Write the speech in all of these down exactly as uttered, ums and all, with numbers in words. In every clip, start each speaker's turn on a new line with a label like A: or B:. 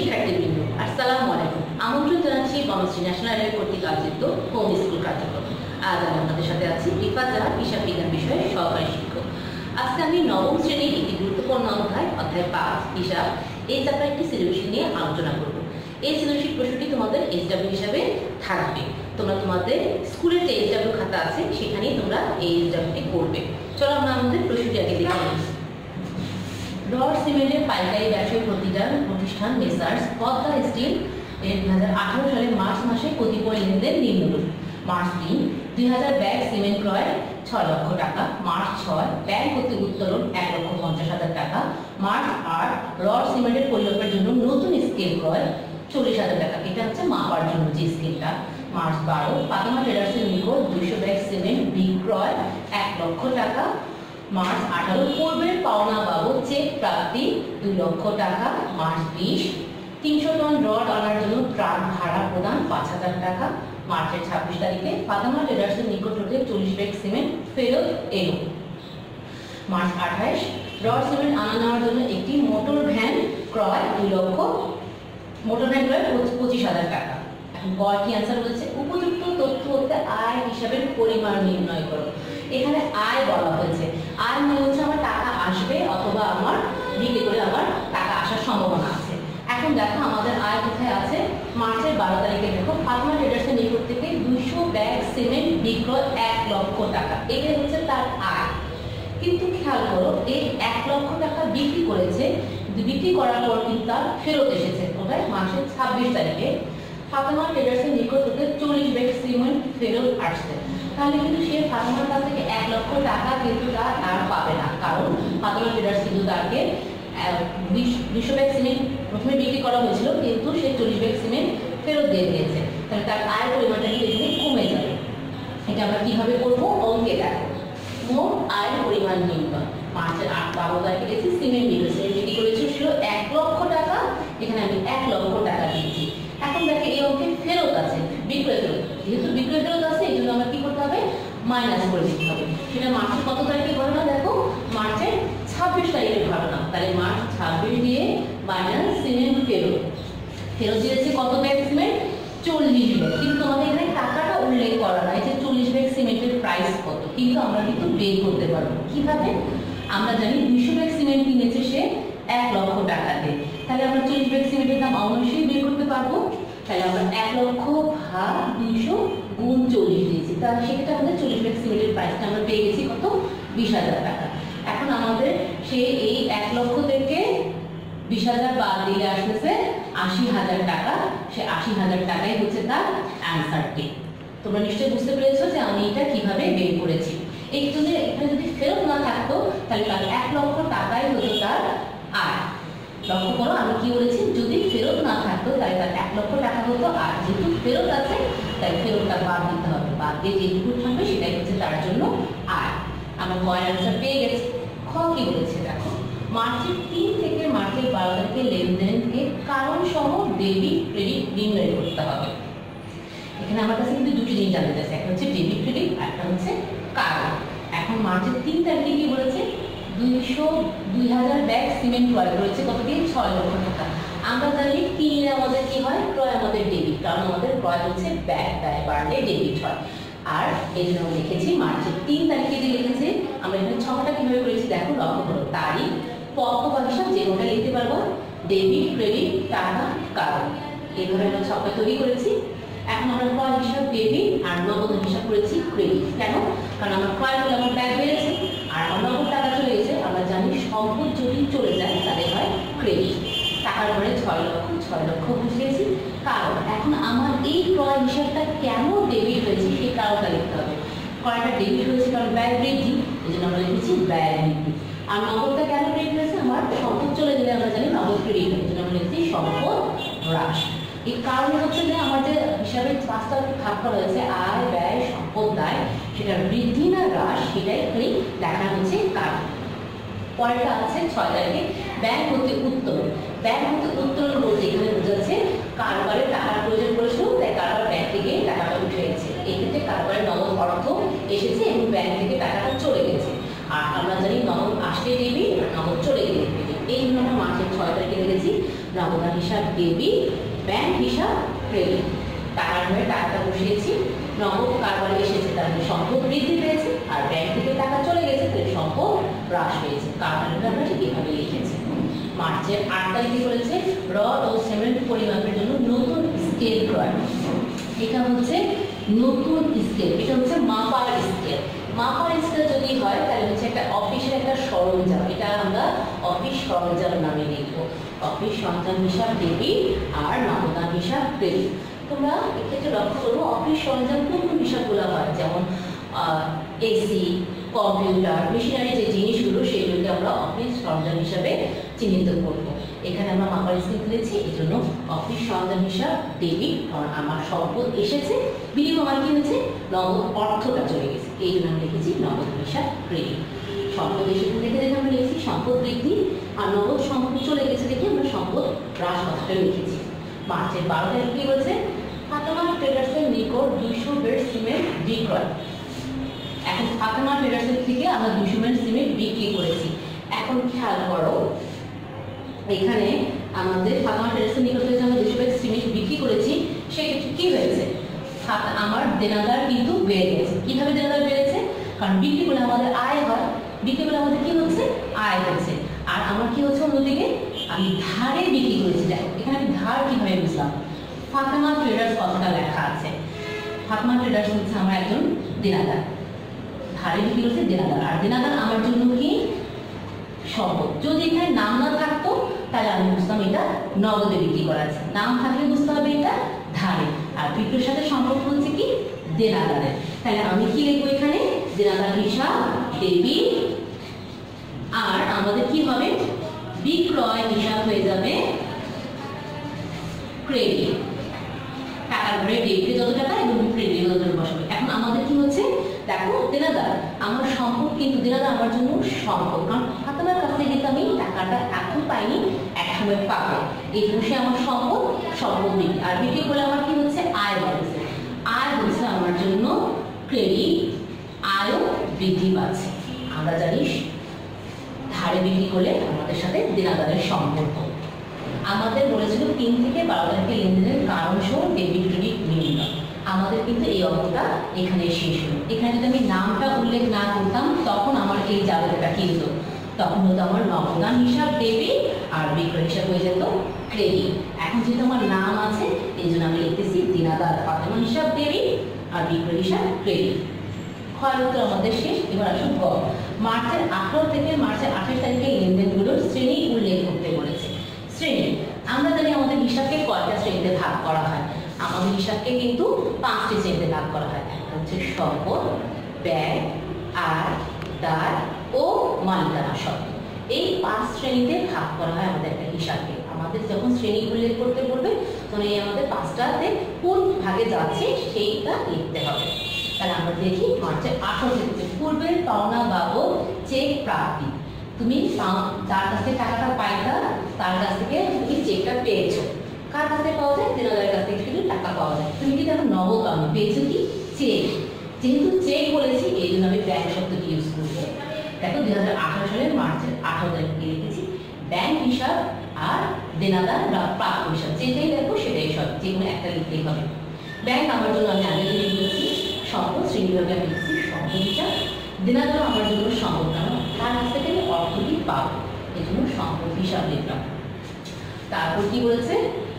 A: শিক্ষার্থীবৃন্দ, আসসালামু আলাইকুম। আমন্ত্রণ জানাচ্ছি বনশ্রী ন্যাশনাল হাইওয়ে কর্তৃক আয়োজিত হোম স্কুল কার্যক্রম। আজ আমি আপনাদের সাথে আছি রিফাত জাহান, হিসাব বিজ্ঞান বিষয়ের সহকারী শিক্ষক। আজকে আমি নবম শ্রেণীর একটি গুরুত্বপূর্ণ অধ্যায় অধ্যায় পাঁচ হিসাব এই চ্যাপ্টার একটি সলিউশন নিয়ে আলোচনা করব। এই সলিউশন প্রশ্নটি তোমাদের এইচডব্লিউ হিসাবে থাকবে। তোমরা তোমাদের স্কুলের যে এইচডব্লিউ খাতা আছে সেখানেই তোমরা এই এইচডব্লিউটি করবে। চলো আমরা আমাদের প্রশ্নটি আগে দেখে নিই। রড সিমেন্টের পাইকারি ব্যবসায়ী প্রতিষ্ঠান প্রতিষ্ঠান মেসার্স পদ্মা স্টিল এর দুই হাজার আঠারো সালের মার্চ মাসে কতিপয় লেনদেন নিম্নরূপ। মার্চ তিন দুই হাজার ব্যাগ সিমেন্ট ক্রয় ছয় লক্ষ টাকা। মার্চ ছয় ব্যাগ হতে উত্তোলন এক লক্ষ পঞ্চাশ হাজার টাকা। মার্চ আট রড সিমেন্টের পরিমাপের জন্য নতুন স্কেল ক্রয় চল্লিশ হাজার টাকা। এটা হচ্ছে মাপার জন্য যে স্কেলটা। মার্চ বারো ফাতেমা ট্রেডার্সের নিকট দুইশো ব্যাগ সিমেন্ট বিক্রয় এক লক্ষ টাকা। মার্চ আঠারো পূর্বের পাওনা বাবদ চেক প্রাপ্তি দুই লক্ষ টাকা। মার্চ বিশ তিনশো টন রড আনার জন্য ট্রাক ভাড়া প্রদান পাঁচ হাজার টাকা। মার্চের ছাব্বিশ তারিখে ফাতেমা ট্রেডার্সের নিকট হতে চল্লিশ ব্যাগ সিমেন্ট ফেরত এলো। মার্চ আঠাশ রড সিমেন্ট আনা নেওয়ার জন্য একটি মোটর ভ্যান ক্রয় দুই লক্ষ মোটর ভ্যান ক্রয় পঁচিশ হাজার টাকা। এখন কয়টি অ্যান্সার বলেছে? উপযুক্ত তথ্য হতে আয় হিসাবের পরিমাণ নির্ণয় করো। এখানে আয় বলা হয়েছে, আয় মানে হচ্ছে আমার টাকা আসবে অথবা আমার বিক্রি করে আমার টাকা আসার সম্ভাবনা আছে। এখন দেখো আমাদের আয় কোথায় আছে। মার্চের বারো তারিখে দেখো ফাতেমা ট্রেডার্সের নিকট থেকে দুইশো ব্যাগ সিমেন্ট বিক্রয় এক লক্ষ টাকা, এটাই হচ্ছে তার আয়। কিন্তু খেয়াল করো এই এক লক্ষ টাকা বিক্রি করেছে, বিক্রি করার পর কিন্তু তার ফেরত এসেছে কোথায়? মাসের ছাব্বিশ তারিখে ফাতেমা ট্রেডার্সের নিকট থেকে চল্লিশ ব্যাগ সিমেন্ট ফেরত আসছে। তাহলে কিন্তু সে ফাতেমার কাছ থেকে এক লক্ষ টাকা কিন্তু তার আর পাবে না, কারণ ফাতেমা ট্রেডার্স কিন্তু তাকে দুইশো ব্যাগ সিমেন্ট প্রথমে বিক্রি করা হয়েছিল কিন্তু সে চল্লিশ ব্যাগ সিমেন্ট ফেরত দিয়ে দিয়েছে। তাহলে তার আয়ের পরিমাণটা কিন্তু এখানে কমে যাবে। এটা আমরা কিভাবে করবো? অঙ্কে দেখো মোট আয়ের পরিমাণ নির্ণয়। মার্চের আট বারো তারিখে গেছি সিমেন্ট বিক্রি সিমেন্ট বিক্রি করেছিল ছিল এক লক্ষ টাকা, এখানে আমি এক লক্ষ টাকা দিয়েছি। এখন দেখে এই অঙ্কে ফেরত আছে বিক্রয় ফেরত, যেহেতু বিক্রয় ফেরত আছে এই জন্য আমার কি করতে হবে? মাইনাস করে দিতে হবে। সেটা মার্চের কত তারিখের ঘটনা? দেখো মার্চের ছাব্বিশ তারিখের ঘটনা। তাহলে মার্চ ছাব্বিশ দিয়ে মাইনাস সিমেন্ট ফেরত ফেরত দিয়েছে কত ব্যাগ সিমেন্ট? চল্লিশ ব্যাগ। কিন্তু আমাদের এখানে টাকাটা উল্লেখ করা নাই যে চল্লিশ ব্যাগ সিমেন্টের প্রাইস কত, কিন্তু আমরা কিন্তু বের করতে পারবো। কিভাবে? আমরা জানি দুইশো ব্যাগ সিমেন্ট কিনেছে সে এক লক্ষ টাকাতে, তাহলে আমরা চল্লিশ ব্যাগ সিমেন্টের দাম অবশ্যই বের করতে পারবো। তাহলে আমরা এক লক্ষ ভাগ দুইশো গুণ চল্লিশ দিয়েছি, তাহলে সেক্ষেত্রে আমাদের চল্লিশ ব্যাগ সিমেন্টের প্রাইসটা আমরা পেয়ে গেছি কত? বিশ হাজার টাকা। এখন আমাদের সে এই এক লক্ষ থেকে বিশ হাজার বাদ দিলে আসতেছে আশি হাজার টাকা। সে আশি হাজার টাকাই হচ্ছে তার অ্যান্সারটি। তোমরা নিশ্চয়ই বুঝতে পেরেছো যে আমি এটা কিভাবে বের করেছি। এই জন্য এখানে যদি ফেরত না থাকতো তাহলে তার এক লক্ষ টাকাই হতো তার আয়। লক্ষ্য করো আমি কি বলেছি, যদি ফেরত না থাকতো তাহলে তার এক লক্ষ টাকা হতো, আর যেহেতু ফেরত আছে তাই ফেরতটা বাদ দিতে হবে। বাদ দিয়ে যেটুকু থাকবে সেটাই হচ্ছে তার জন্য আয়। আমরা কয়ের অ্যান্সার পেয়ে গেছি। খ কি বলেছে দেখো, মার্চের তিন থেকে মার্চের বারো তারিখে লেনদেনের কারণ সহ ডেবিট ক্রেডিট নির্ণয় করতে হবে। এখানে আমার কাছে কিন্তু দুটি জিনিস জানতে চাইছে, একটা হচ্ছে ডেবিট ক্রেডিট, একটা হচ্ছে কারণ। এখন মার্চের তিন তারিখে কি বলেছে? দুইশো দুই হাজার ব্যাগ সিমেন্ট ক্রয় করেছে কত দিয়ে? ছয় লক্ষ টাকা। আমরা জানি কিনে আমাদের কি হয়? ক্রয় আমাদের ডেবিট, কারণ আমাদের ক্রয় হচ্ছে ব্যাগ, ব্যয় বাড়লে ডেবিট হয়। আর এই জন্য লিখেছি মার্চের তিন তারিখে যে লিখেছি আমরা এখানে ছকটা কিভাবে করেছি দেখো, লক্ষ্য করো। তারিখ পক্ষ বা হিসাব যে কোনটা লিখতে পারবো, ডেবিট ক্রেডিট টাকা কারণ, এইভাবে আমরা ছকটা তৈরি করেছি। এখন আমরা ক্রয় হিসাব ডেবিট আর নগদ হিসাব করেছি ক্রেডিট। কেন? কারণ আমরা ক্রয় করলে আমার ব্যাগ বেড়েছে আর আমার নগদ টাকা চলে গেছে। আমরা জানি সম্পদ যদি চলে যায় তাহলে হয় ক্রেডিট। টাকার পরে ছয় লক্ষ ছয় লক্ষ বুঝিয়েছি কারণ। এখন আমার এই ক্রয় হিসাবটা কেন ডেবিট হয়েছে সেই কারণটা লিখতে হবে। ক্রয়টা ডেবিট হয়েছে কারণ ব্যয় বৃদ্ধি, এই জন্য আমরা লিখেছি ব্যয় বৃদ্ধি। আর নগদটা কেন ক্রেডিট হয়েছে? আমার সম্পদ চলে গেলে আমরা জানি নগদ ক্রেডিট হয়, এই জন্য আমরা লিখছি সম্পদ হ্রাস। এই কারণে হচ্ছে যে আমার যে হিসাবের পাঁচটা ভাগ করা হয়েছে আয় ব্যয় সম্পদ দায়, সেটার বৃদ্ধি না হ্রাস সেটাই খালি দেখা হচ্ছে কারণ। পরেরটা আছে ছয় তারিখে ব্যাংক হতে উত্তোলন। ব্যাংক হতে উত্তোলন বলতে এখানে বোঝাচ্ছে কারবারের টাকার প্রয়োজন পড়েছিল তাই কারবার ব্যাংক থেকে টাকাটা উঠে গেছে। এই ক্ষেত্রে কারবারের নগদ অর্থ এসেছে এবং ব্যাংক থেকে টাকাটা চলে গেছে। আর আমরা জানি নগদ আসলে ডেবিট, নগদ চলে গেলে ডেবিট। এই জন্য আমরা মার্চের ছয় তারিখে লিখেছি নগদান হিসাব ডেবিট, ব্যাংক হিসাব ক্রেডিট। টাকার ঘরে টাকাটা বসিয়েছি, নগদ কারবারে এসেছে তাহলে সম্পদ বৃদ্ধি পেয়েছে, আর ব্যাংক থেকে টাকা চলে গেছে তাহলে সম্পদ হ্রাস পেয়েছে। কারবারটা আমরা ঠিক এভাবে লিখেছি। মার্চের আট তারিখে বলেছে রড ও সিমেন্ট পরিমাপের জন্য নতুন স্কেল ক্রয়। এটা হচ্ছে নতুন স্কেল, এটা হচ্ছে মাপার স্কেল। মাপার স্কেল যদি হয় তাহলে হচ্ছে একটা অফিসের একটা সরঞ্জাম, এটা আমরা অফিস সরঞ্জাম নামে লিখবো। অফিস সরঞ্জাম হিসাব ডেবিট আর নগদান হিসাব ক্রেডিট। তোমরা এক্ষেত্রে লক্ষ্য করবো অফিস সরঞ্জাম কোন কোন হিসাবগুলো হয়, যেমন এসি, কম্পিউটার, মেশিনারি যে জিনিসগুলো সেগুলোকে আমরা অফিস সরঞ্জাম হিসাবে চিহ্নিত করবো। এখানে আমরা মাপার স্কেল তুলেছি, এই জন্য অফিস সরঞ্জাম হিসাব ডেবিট, কারণ আমার সম্পদ এসেছে, বিনিময় আমার কি হয়েছে নগদ অর্থটা চলে গেছে, এই জন্য আমি লিখেছি নগদ হিসাব ক্রেডিট। সম্পদ এসেছে দেখে দেখে আমরা লিখেছি সম্পদ বৃদ্ধি, আর নগদ সম্পদ চলে গেছে দেখে আমরা সম্পদ হ্রাস কথাটা লিখেছি। মার্চের বারো তারিখ কি বলছে ফাতেমা ট্রেডার্সের নিকট দুইশো বেড সিমেন্ট বিক্রয়। এখন ফাতেমা ট্রেডার্সের থেকে আমরা দুইশো বেড সিমেন্ট বিক্রি করেছি। এখন খেয়াল করো এখানে আমাদের ফাতেমা ট্রেডার্সের নিকট থেকে আমরা দুইশো বেড সিমেন্ট বিক্রি করেছি, সেক্ষেত্রে কি হয়েছে আমার দেনাদার কিন্তু বেড়ে গেছে। কিভাবে দেনাদার বেড়েছে, কারণ বিক্রি করলে আমাদের আয় হয়, বিক্রি করলে আমাদের কি হচ্ছে আয় হচ্ছে, আর আমার কি হচ্ছে অন্যদিকে আমি ধারে বিক্রি করেছি। দেখো এখানে আমি ধার কিভাবে বুঝলাম, ফাতেমা ট্রেডার্স কথাটা লেখা আছে, ফাতেমা ট্রেডার্স হচ্ছে আমার একজন দেনাদার, ধারে বিক্রি করছে দেনাদার, আর দেনাদার আমার জন্য কি সম্পদ। যদি এখানে নাম না থাকতো তাহলে আমি বুঝতাম এটা নগদে বিক্রি করা আছে, নাম থাকলে বুঝতে হবে এটা ধারে, আর বিক্রির সাথে সম্পর্ক হচ্ছে কি দেনাদারের। তাহলে আমি কি লিখবো এখানে দেনাদার হিসাব ডেবিট, আর আমাদের কি হবে বিক্রয় হিসাব হয়ে যাবে ক্রেডিট। টাকার ঘরে ডেবিটে যত টাকা এবং ক্রেডিটে যত টাকা বসাবে। এখন আমাদের কি হচ্ছে দেখো দেনাদার আমার সম্পদ, কিন্তু দেনাদার আমার জন্য সম্পদ, কারণ ফাতেমার কাছ থেকে কিন্তু আমি টাকাটা এখন পাইনি, এক সময় পাবো, এই জন্য সে আমার সম্পদ, সম্পদ বিক্রি, আর বিক্রি করলে আমার কি হচ্ছে আয় বাড়ছে, আয় হচ্ছে আমার জন্য ক্রেডিট, আয়ও বৃদ্ধি পাচ্ছে। আমরা জানি ধারে বিক্রি করলে আমাদের সাথে দেনাদারের সম্পর্ক। আমাদের বলেছিল তিন থেকে বারো তারিখে লেনদেনের কারণ সহ ডেবিট ক্রেডিট নির্ণয়। আমাদের কিন্তু এই অঙ্কটা এখানে শেষ হলো। এখানে যদি আমি নামটা উল্লেখ না করতাম তখন আমার এই জায়গাটা কি হতো, তখন হতো আমার নগদান হিসাব ডেবিট আর বিক্রয় হিসাব হয়ে যেত ক্রেডিট। এখন যেহেতু আমার নাম আছে এই জন্য আমি লিখতেছি দেনাদার ফাতেমা হিসাব ডেবিট আর বিক্রয় হিসাব ক্রেডিট। ক্ষয় উত্তর আমাদের শেষ। এবার আসুন গ, মার্চের আঠারো থেকে মার্চের আঠাশ তারিখে লেনদেনগুলোর শ্রেণী উল্লেখ করতে বলেছে। শ্রেণী আমরা জানি আমাদের হিসাবকে কয়টা শ্রেণীতে ভাগ করা হয়, আমাদের হিসাবকে কিন্তু পাঁচটি শ্রেণীতে ভাগ করা হয়। একটা হচ্ছে সম্পদ, ব্যয়, আয়, দায় ও মালিকানা সম্পদ। এই পাঁচ শ্রেণীতে ভাগ করা হয় আমাদের একটা হিসাবকে। আমাদের যখন শ্রেণী উল্লেখ করতে বলবে তখন এই আমাদের পাঁচটাতে কোন ভাগে যাচ্ছে সেইটা লিখতে হবে। তাহলে আমরা দেখি মার্চের আঠারো থেকে পূর্বের পাওনা বাবদ চেক প্রাপ্তি। তুমি যার কাছ থেকে টাকাটা পাইতা তার কাছ থেকে তুমি চেকটা পেয়েছো, কার কাছ থেকে পাওয়া যায় দেনাদারের কাছ থেকে কিন্তু টাকা পাওয়া যায়। তুমি কিন্তু এখন নগদ পাবে, পেয়েছো কি চেক, যেহেতু চেক বলেছি এই জন্য আমি ব্যাংক শব্দটি ইউজ করবো। দেখো দুই হাজার আঠারো সালের মার্চের আঠারো তারিখে লিখেছি ব্যাংক হিসাব আর দেনাদার বা প্রাপ্য হিসাব, যেটাই দেখো সেটাই সব, যে কোনো একটা লিখতেই হবে। ব্যাংক আমার জন্য আমি আগে লিখেছি সম্পদ, শ্রেণীভাবে আমি লিখছি সম্পদ হিসাব, দেনাদার আমার জন্য সম্পদ, কারণ তার কাছ থেকে আমি অর্থটি পাবো, এই জন্য সম্পদ হিসাব লিখলাম। তারপর কি বলেছে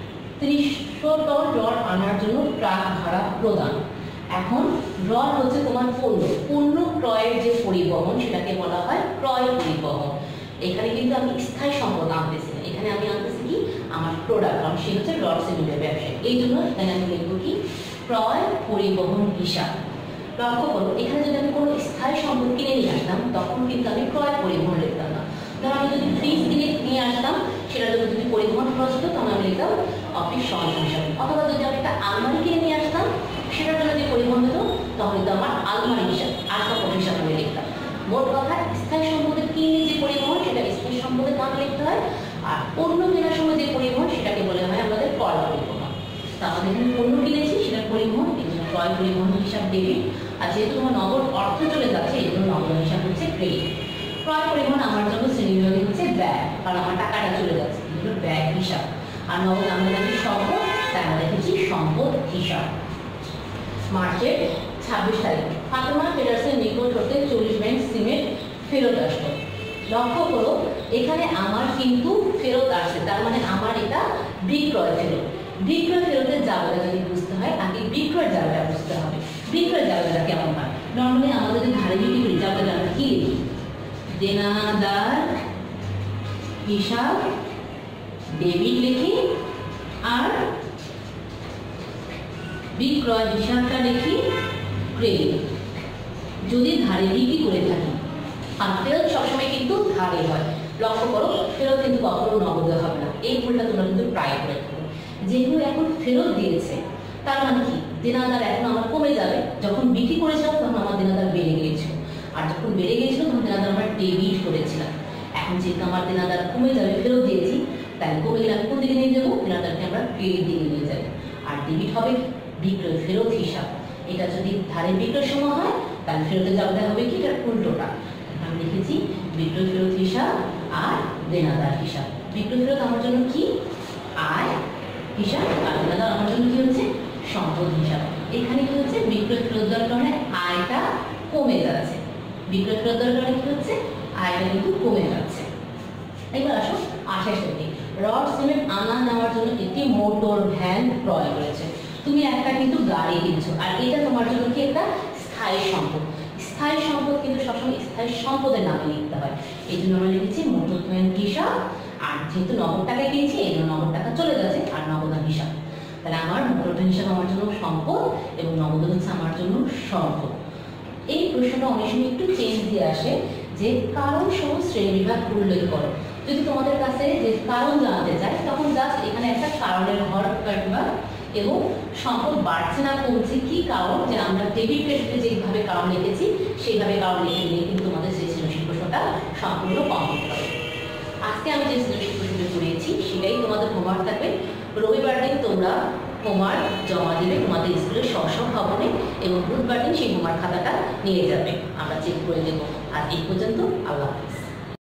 A: ত্রিশশো টন রড আনার জন্য ট্রাক ভাড়া প্রদান। এখন রড হচ্ছে তোমার পণ্য, পণ্য ক্রয়ের যে পরিবহন সেটাকে বলা হয় ক্রয় পরিবহন। এখানে কিন্তু আমি স্থায়ী সম্পদ আনতেছি না, এখানে আমি আনতেছি কি আমার প্রোডাক্ট, কারণ সে হচ্ছে রড সিমেন্টের ব্যবসায়ী, এই জন্য এখানে আমি লিখবো কি ক্রয় পরিবহন হিসাব। লক্ষ্য করো এখানে যদি আমি কোনো স্থায়ী সম্পদ কিনে নিয়ে আসতাম তখন কিন্তু আমি ক্রয় পরিবহন লিখতাম না। ধর আমি যদি ফ্রিজ কিনে নিয়ে আসতাম সেটার জন্য যদি পরিবহন খরচ হতো তখন আমি লিখতাম অফিস সরঞ্জাম হিসাবে, অথবা যদি আমি একটা আলমারি কিনে নিয়ে আসতাম সেটার জন্য যদি পরিবহন হতো তখন কিন্তু আমার আলমারি হিসাব আসবাব হিসাব আমি লিখতাম। মোট কথা স্থায়ী সম্পদের কিনে যে পরিবহন সেটা স্থায়ী সম্পদের নাম লিখতে হয়, আর পণ্য কেনার সময় যে পরিবহন সেটাকে বলে হয় আমাদের ক্রয় পরিবহন। তা আমাদের এখানে পণ্য কিনেছি সেটার পরিবহন, এই জন্য ক্রয় পরিবহন হিসাব ডেবিট, আর যেহেতু তোমার নগদ অর্থ চলে যাচ্ছে এই জন্য নগদ হিসাব হচ্ছে ক্রেডিট। ক্রয় পরিবহন আমার জন্য শ্রেণীবিভাগে হচ্ছে ব্যয়, কারণ আমার টাকাটা চলে যাচ্ছে, এই জন্য ব্যয় হিসাব। আর নগদ আমরা জানি সম্পদ, তাই আমরা লিখেছি সম্পদ হিসাব। মার্চের ছাব্বিশ তারিখ ফাতেমা ট্রেডার্সের নিকট হতে চল্লিশ ব্যাগ সিমেন্ট ফেরত আসলো। লক্ষ্য করো এখানে আমার কিন্তু ফেরত আসছে, তার মানে আমার এটা বিক্রয় ফেরত। বিক্রয় ফেরতের জায়গাটা যদি বুঝতে হয় আগে বিক্রয় জায়গাটা বুঝতে হবে। বিক্রয় জায়গাটা কেমন হয়? নর্মালি আমাদের যদি ধারে বিক্রি করি জায়গাটা আমরা কি লিখি? দেনাদার হিসাব ডেবিট লিখি আর বিক্রয় হিসাবটা লিখি ক্রেডিট। যদি ধারে বিক্রি করে থাকি, আর ফেরত সবসময় কিন্তু ধারে হয়। লক্ষ্য করো ফেরত কিন্তু কখনো নগদে হবে না, এই ভুলটা তোমরা কিন্তু ট্রাই করে থাকো। যেগুলো এখন ফেরত দিয়েছে তার মানে কি দেনাদার এখন আমার কমে যাবে। যখন বিক্রি করেছিলাম তখন আমার দেনাদার বেড়ে গিয়েছিল, আর যখন বেড়ে গিয়েছিল তখন দেনাদার আমরা ডেবিট করেছিলাম। এখন যেহেতু আমার দেনাদার কমে যাবে, ফেরত দিয়েছি, তাই কমে গেলে আমি কোন দিকে নিয়ে যাবো? দেনাদারকে আমরা ক্রেডিট দিকে নিয়ে যাবো। আর ডেবিট হবে বিক্রয় ফেরত হিসাব। এটা যদি ধারে বিক্রয় সময় হয় তাহলে ফেরতের জায়গাটা হবে কি? এটার উল্টোটা। আমি লিখেছি বিক্রয় ফেরত হিসাব আর দেনাদার হিসাব। বিক্রয় ফেরত আমার জন্য কি? আয় হিসাব, আর দেনাদার আমার জন্য কি হচ্ছে? সম্পদ হিসাব। এখানে কি হচ্ছে? বিক্রয় ফেরত দেওয়ার কারণে আয়টা কমে যাচ্ছে। বিক্রয় ফেরত দেওয়ার কারণে কি হচ্ছে? আয়টা কিন্তু কমে যাচ্ছে। এবার আসো আঠাশ তারিখ রড সিমেন্ট আনা নেওয়ার জন্য একটি মোটর ভ্যান ক্রয় করেছে। তুমি একটা কিন্তু গাড়ি কিনছো, আর এটা তোমার জন্য কি? একটা স্থায়ী সম্পদ। স্থায়ী সম্পদ কিন্তু সবসময় স্থায়ী সম্পদের নামে লিখতে হয়। এই জন্য আমরা লিখেছি মোটর ভ্যান হিসাব। আর যেহেতু নগদ টাকা কিনছি এই জন্য নগদ টাকা চলে যাচ্ছে, আর নগদান হিসাব। তাহলে আমার মোটর ভ্যান হিসাব আমার জন্য সম্পদ এবং নগদান হচ্ছে আমার জন্য সম্পদ। এই প্রশ্নটা অনেক সময় একটু চেঞ্জ দিয়ে আসে যে কারণ সহ শ্রেণী বিভাগ উল্লেখ করো। যদি তোমাদের কাছে যে কারণ জানতে চাই তখন জাস্ট এখানে একটা কারণের ঘর কাটবা এবং সম্পদ বাড়ছে না কমছে কি কারণ, যে আমরা ডেবিট ক্রেডিটে যেভাবে কারণ লিখেছি সেইভাবে কারণ লিখে নিয়ে কিন্তু তোমাদের সেই সৃজনশীল প্রশ্নটা সম্পূর্ণ কমপ্লিট হবে। আজকে আমি যে সৃজনশীল প্রশ্নটি করেছি সেটাই তোমাদের হোমওয়ার্ক থাকবে। রবিবার দিন তোমরা হোমওয়ার্ক জমা দিবে তোমাদের স্কুলের স্ব স্ব ভবনে, এবং বুধবার দিন সেই হোমওয়ার্ক খাতাটা নিয়ে যাবে, আমরা চেক করে দেবো। আর এই পর্যন্ত আল্লাহ হাফেজ।